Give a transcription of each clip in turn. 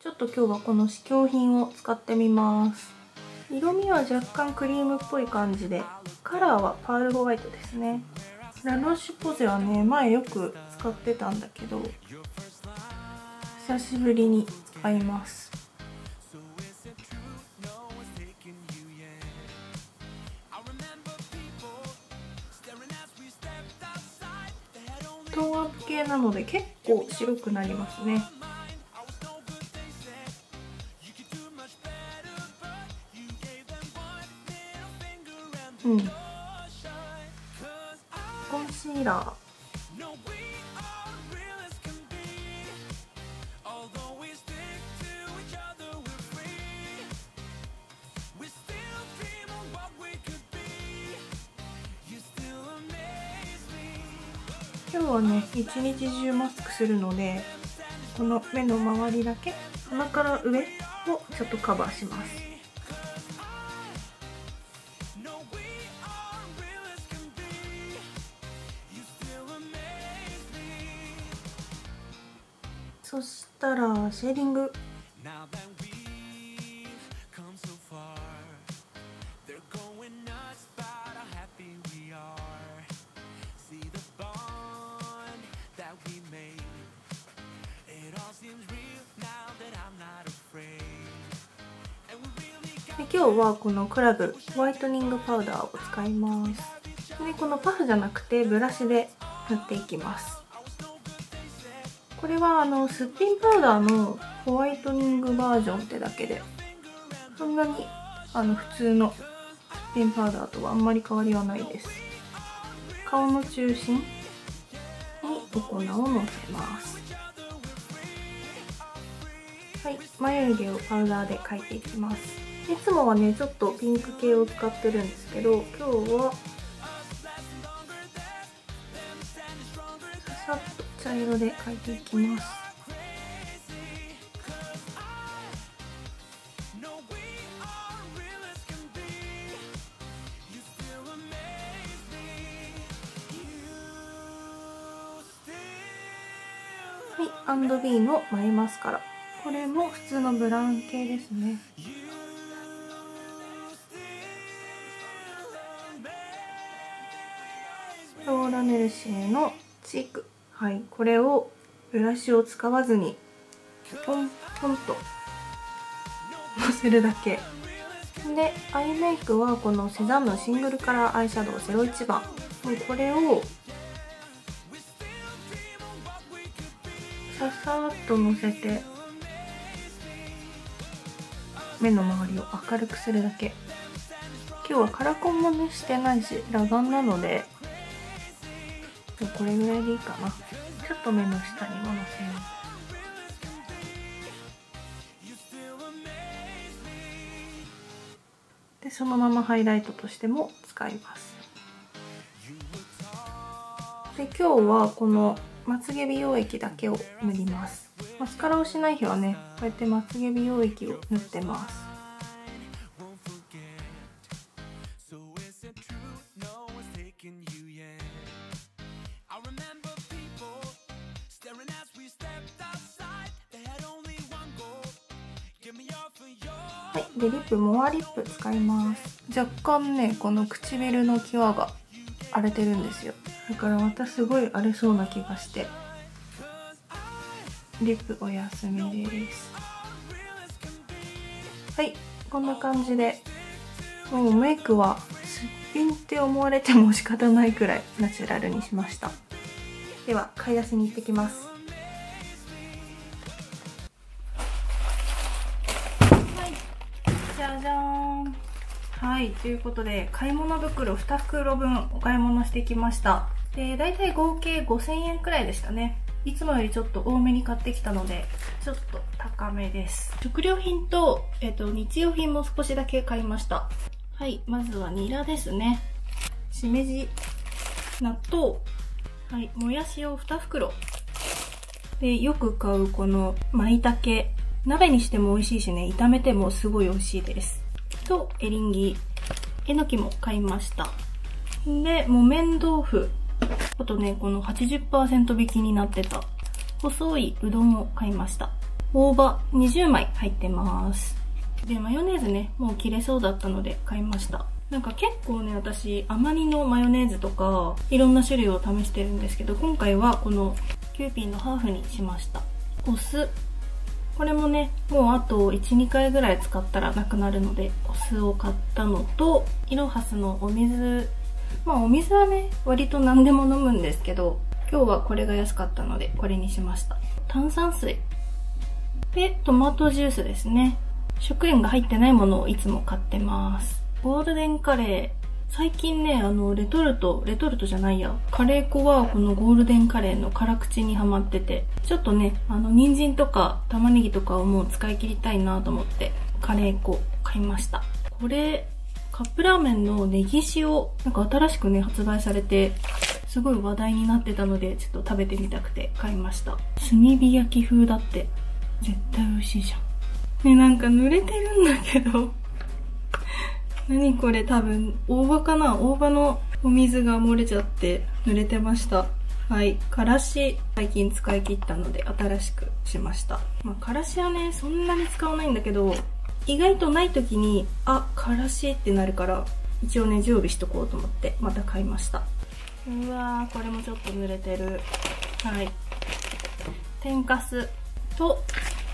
ちょっと今日はこの試供品を使ってみます。色味は若干クリームっぽい感じで、カラーはパールホワイトですね。ラロッシュポゼはね、前よく使ってたんだけど、久しぶりに使います。トーンアップ系なので結構白くなりますね。コンシーラー。今日はね、一日中マスクするので、この目の周りだけ、鼻から上をちょっとカバーします。そしたらシェーディング。で今日はこのクラブホワイトニングパウダーを使います。でこのパフじゃなくてブラシで塗っていきます。これはすっぴんパウダーのホワイトニングバージョンってだけで、そんなに普通のすっぴんパウダーとはあんまり変わりはないです。顔の中心にお粉をのせます。はい、眉毛をパウダーで描いていきます。いつもはねちょっとピンク系を使ってるんですけど、今日はささっと茶色で描いていきます。はい、&B の眉マスカラ。これも普通のブラウン系ですね。ローラメルシエのチーク。はい、これをブラシを使わずにポンポンとのせるだけで、アイメイクはこのセザンヌシングルカラーアイシャドウ01番。これをささっとのせて目の周りを明るくするだけ。今日はカラコンもねしてないし裸眼なのでこれぐらいでいいかな。ちょっと目の下にものせます。でそのままハイライトとしても使います。で今日はこのまつげ美容液だけを塗ります。マスカラをしない日はねこうやってまつげ美容液を塗ってます。はい、でリップモアリップ使います。若干ねこの唇の際が荒れてるんですよ。だからまたすごい荒れそうな気がしてリップお休みです。はい、こんな感じでもうメイクはすっぴんって思われても仕方ないくらいナチュラルにしました。では買い出しに行ってきます。じゃじゃーん。はい、ということで買い物袋2袋分お買い物してきました。でだいたい合計5000円くらいでしたね。いつもよりちょっと多めに買ってきたのでちょっと高めです。食料品と、日用品も少しだけ買いました。はい、まずはニラですね。しめじ、納豆、はい、もやしを2袋で、よく買うこの舞茸、鍋にしても美味しいしね、炒めてもすごい美味しいです。とエリンギ、えのきも買いました。で木綿豆腐、あとねこの 80% 引きになってた細いうどんを買いました。 大葉20枚入ってます。で、マヨネーズね、もう切れそうだったので買いました。なんか結構ね、私、甘煮のマヨネーズとか、いろんな種類を試してるんですけど、今回はこのキューピーのハーフにしました。お酢。これもね、もうあと1、2回ぐらい使ったらなくなるので、お酢を買ったのと、イロハスのお水。まあお水はね、割と何でも飲むんですけど、今日はこれが安かったので、これにしました。炭酸水。で、トマトジュースですね。食塩が入ってないものをいつも買ってます。ゴールデンカレー。最近ね、レトルトじゃないや。カレー粉はこのゴールデンカレーの辛口にハマってて、ちょっとね、人参とか玉ねぎとかをもう使い切りたいなと思って、カレー粉買いました。これ、カップラーメンのネギ塩、なんか新しくね、発売されて、すごい話題になってたので、ちょっと食べてみたくて買いました。炭火焼き風だって、絶対美味しいじゃん。ね、なんか濡れてるんだけど。何これ、多分、大葉かな？大葉のお水が漏れちゃって濡れてました。はい。からし、最近使い切ったので新しくしました。まあ、からしはね、そんなに使わないんだけど、意外とない時に、あ、からしってなるから、一応ね、常備しとこうと思って、また買いました。うわー、これもちょっと濡れてる。はい。天かすと、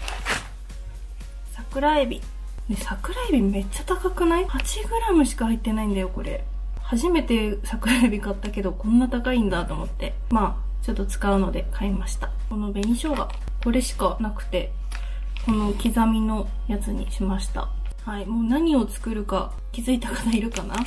桜エビ。ね、桜エビめっちゃ高くない？ 8g しか入ってないんだよ、これ。初めて桜エビ買ったけど、こんな高いんだと思って。まあ、ちょっと使うので買いました。この紅生姜。これしかなくて、この刻みのやつにしました。はい、もう何を作るか気づいた方いるかな？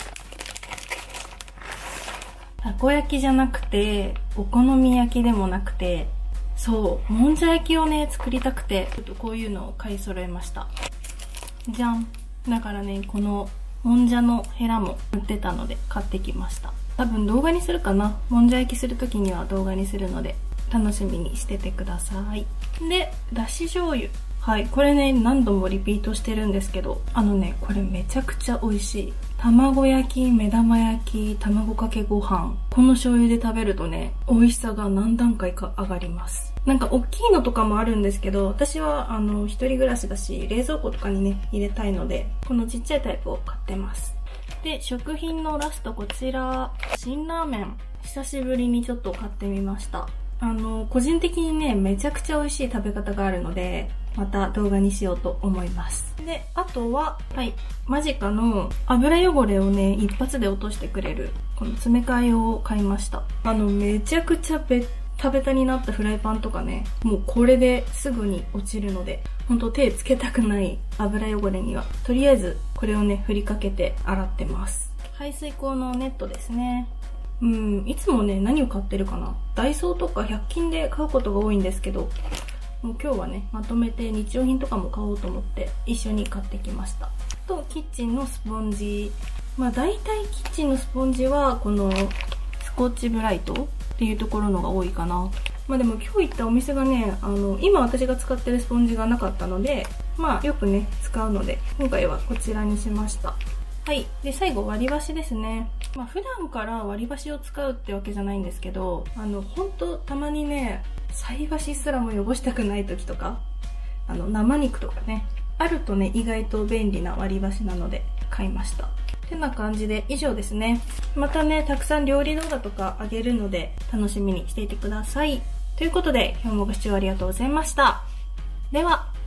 たこ焼きじゃなくて、お好み焼きでもなくて、そう、もんじゃ焼きをね、作りたくて、ちょっとこういうのを買い揃えました。じゃん。だからね、このもんじゃのヘラも売ってたので買ってきました。多分動画にするかな。もんじゃ焼きするときには動画にするので楽しみにしててください。で、だし醤油。はい、これね、何度もリピートしてるんですけど、これめちゃくちゃ美味しい。卵焼き、目玉焼き、卵かけご飯。この醤油で食べるとね、美味しさが何段階か上がります。なんか大きいのとかもあるんですけど、私は一人暮らしだし、冷蔵庫とかにね、入れたいので、このちっちゃいタイプを買ってます。で、食品のラストこちら、辛ラーメン。久しぶりにちょっと買ってみました。個人的にね、めちゃくちゃ美味しい食べ方があるので、また動画にしようと思います。で、あとは、はい、マジカの油汚れをね、一発で落としてくれる、この詰め替えを買いました。めちゃくちゃベタベタになったフライパンとかね、もうこれですぐに落ちるので、ほんと手つけたくない油汚れには、とりあえずこれをね、振りかけて洗ってます。排水口のネットですね。いつもね、何を買ってるかな？ダイソーとか100均で買うことが多いんですけど、もう今日はね、まとめて日用品とかも買おうと思って一緒に買ってきました。と、キッチンのスポンジ。まあ大体キッチンのスポンジはこのスコッチブライトっていうところのが多いかな。まあでも今日行ったお店がね、今私が使ってるスポンジがなかったので、まあよくね、使うので、今回はこちらにしました。はい。で、最後割り箸ですね。まあ普段から割り箸を使うってわけじゃないんですけど、ほんとたまにね、菜箸すらも汚したくない時とか、生肉とかね、あるとね、意外と便利な割り箸なので買いました。ってな感じで以上ですね。またね、たくさん料理動画とかあげるので楽しみにしていてください。ということで、今日もご視聴ありがとうございました。では。